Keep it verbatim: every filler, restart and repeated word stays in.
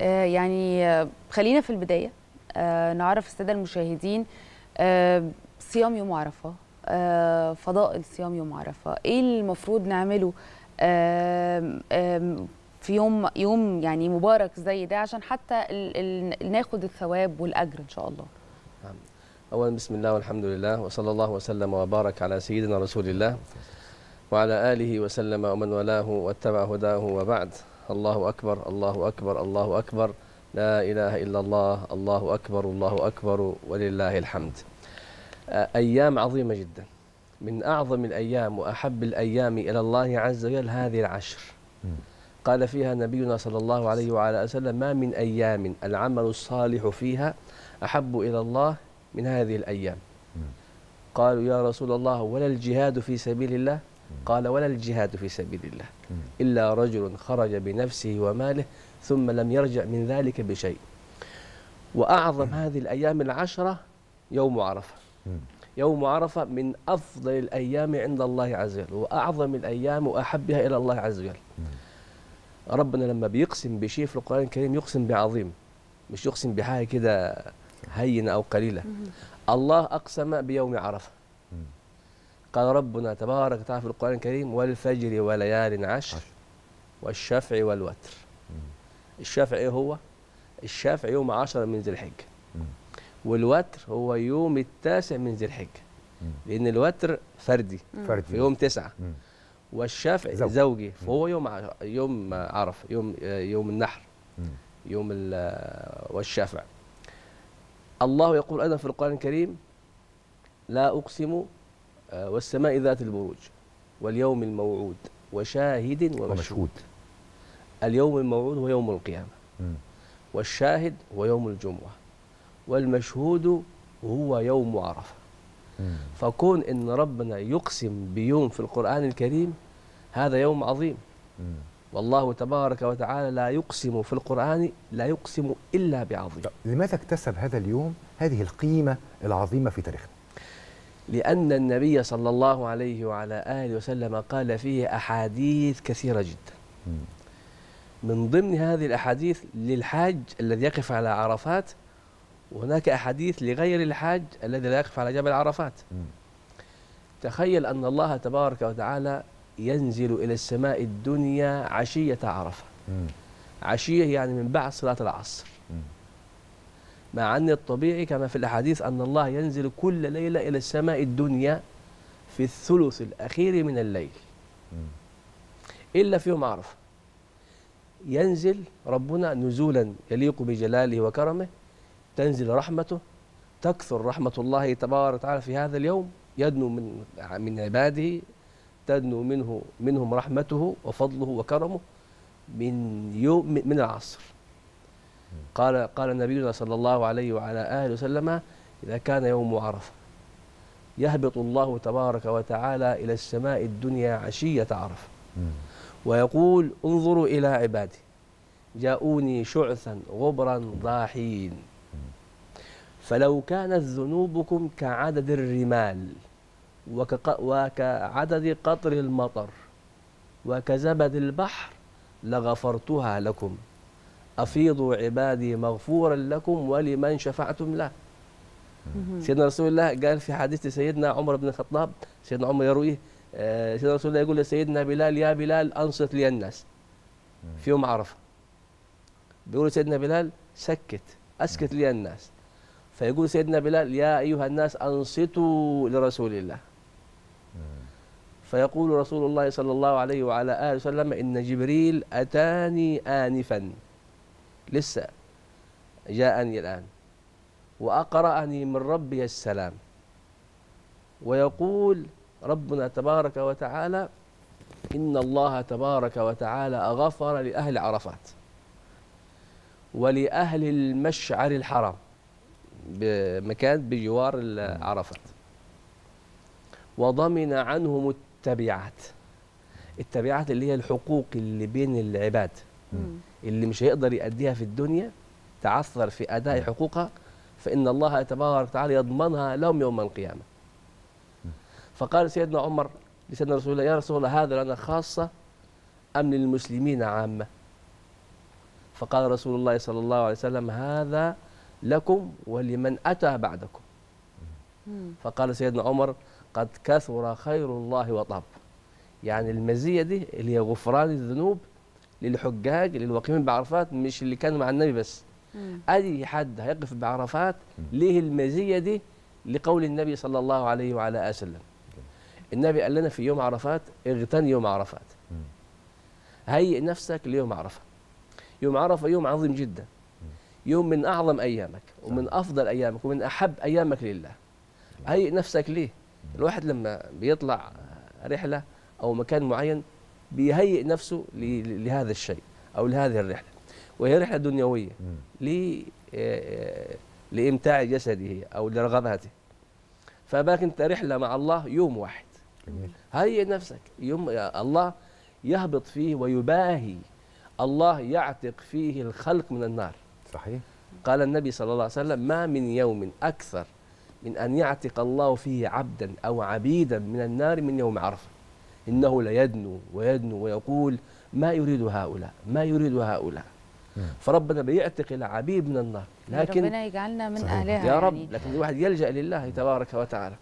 آه يعني آه خلينا في البداية آه نعرف السادة المشاهدين آه صيام يوم عرفة، آه فضائل صيام يوم عرفة، ايه المفروض نعمله آه آه في يوم يوم يعني مبارك زي ده عشان حتى ال ال ناخد الثواب والأجر إن شاء الله. أولا بسم الله والحمد لله وصلى الله وسلم وبارك على سيدنا رسول الله وعلى آله وسلم ومن والاه واتبع هداه وبعد. الله أكبر الله أكبر الله أكبر، لا إله إلا الله، الله أكبر الله أكبر ولله الحمد. أيام عظيمة جدا، من أعظم الأيام وأحب الأيام إلى الله عز وجل هذه العشر. قال فيها نبينا صلى الله عليه وعلى وسلم: ما من أيام العمل الصالح فيها أحب إلى الله من هذه الأيام. قالوا يا رسول الله ولا الجهاد في سبيل الله؟ قال ولا الجهاد في سبيل الله إلا رجل خرج بنفسه وماله ثم لم يرجع من ذلك بشيء. وأعظم هذه الأيام العشرة يوم عرفة. يوم عرفة من أفضل الأيام عند الله عز وجل، وأعظم الأيام وأحبها إلى الله عز وجل. ربنا لما بيقسم بشيء في القرآن الكريم يقسم بعظيم، مش يقسم بحاجة كده هينة أو قليلة. الله أقسم بيوم عرفة. قال ربنا تبارك وتعالى في القرآن الكريم: والفجر وليال عشر والشفع والوتر. الشفع إيه هو؟ الشفع يوم عشرة من ذي الحجة، والوتر هو يوم التاسع من ذي الحجة، لأن الوتر فردي في يوم تسعة، والشفع زوجي, زوجي فهو يوم عشر يوم عرفة، يوم يوم النحر، يوم والشفع. الله يقول أيضا في القرآن الكريم: لا أقسم والسماء ذات البروج واليوم الموعود وشاهد ومشهود. اليوم الموعود هو يوم القيامة، والشاهد هو يوم الجمعة، والمشهود هو يوم عرفة. فكون إن ربنا يقسم بيوم في القرآن الكريم هذا يوم عظيم. والله تبارك وتعالى لا يقسم في القرآن لا يقسم إلا بعظيم. لماذا اكتسب هذا اليوم هذه القيمة العظيمة في تاريخنا؟ لأن النبي صلى الله عليه وعلى آله وسلم قال فيه أحاديث كثيرة جدا. من ضمن هذه الأحاديث للحاج الذي يقف على عرفات، وهناك أحاديث لغير الحاج الذي لا يقف على جبل عرفات. تخيل أن الله تبارك وتعالى ينزل إلى السماء الدنيا عشية عرفة. عشية يعني من بعد صلاة العصر. مع أن الطبيعي كما في الأحاديث أن الله ينزل كل ليلة إلى السماء الدنيا في الثلث الأخير من الليل، إلا في يوم عرفة ينزل ربنا نزولا يليق بجلاله وكرمه، تنزل رحمته، تكثر رحمة الله تبارك وتعالى في هذا اليوم، يدنو من من عباده، تدنو منه منهم رحمته وفضله وكرمه من يوم من العصر. قال قال نبينا صلى الله عليه وعلى آله وسلم: إذا كان يوم عرفة يهبط الله تبارك وتعالى إلى السماء الدنيا عشية عرفة ويقول: انظروا إلى عبادي جاءوني شعثا غبرا ضاحين، فلو كانت ذنوبكم كعدد الرمال وكعدد قطر المطر وكزبد البحر لغفرتها لكم، أفيضوا عبادي مغفورا لكم ولمن شفعتم له. سيدنا رسول الله قال في حديث سيدنا عمر بن الخطاب، سيدنا عمر يرويه، سيدنا رسول الله يقول لسيدنا بلال: يا بلال أنصت لي الناس في يوم عرفة. بيقول سيدنا بلال: سكت أسكت لي الناس. فيقول سيدنا بلال: يا أيها الناس أنصتوا لرسول الله. فيقول رسول الله صلى الله عليه وعلى آله وسلم: إن جبريل أتاني آنفا، لسه جاءني الآن، وأقرأني من ربي السلام، ويقول ربنا تبارك وتعالى: إن الله تبارك وتعالى غفر لأهل عرفات ولأهل المشعر الحرام بمكان بجوار عرفات، وضمن عنهم التبعات. التبعات اللي هي الحقوق اللي بين العباد اللي مش هيقدر يأديها في الدنيا، تعثر في أداء حقوقها، فإن الله تبارك وتعالى يضمنها لهم يوم القيامة. فقال سيدنا عمر لسيدنا رسول الله: يا رسول الله هذا لنا خاصة أم للمسلمين عامة؟ فقال رسول الله صلى الله عليه وسلم هذا لكم ولمن أتى بعدكم. فقال سيدنا عمر قد كثر خير الله وطاب. يعني المزية دي اللي هي غفران الذنوب للحجاج للواقفين بعرفات، مش اللي كانوا مع النبي بس. أي حد هيقف بعرفات ليه المزية دي لقول النبي صلى الله عليه وعلى آله وسلم. النبي قال لنا في يوم عرفات اغتني يوم عرفات، هيئ نفسك ليوم عرفة. يوم عرفة يوم عظيم جدا، يوم من أعظم أيامك ومن أفضل أيامك ومن أحب أيامك لله. هيئ نفسك ليه. الواحد لما بيطلع رحلة أو مكان معين بيهيئ نفسه لهذا الشيء أو لهذه الرحلة، وهي رحلة دنيوية لإمتاع جسده أو لرغباته. فباك أنت رحلة مع الله يوم واحد. هيئ نفسك يوم الله يهبط فيه ويباهي، الله يعتق فيه الخلق من النار. صحيح. قال النبي صلى الله عليه وسلم ما من يوم أكثر من أن يعتق الله فيه عبدا أو عبيدا من النار من يوم عرفة. إنه ليدنو ويدنو ويقول ما يريد هؤلاء ما يريد هؤلاء. فربنا بيعتق العبيد من النار، لكن ربنا يجعلنا من أهلها يا رب. يعني. لكن الواحد يلجأ لله تبارك وتعالى.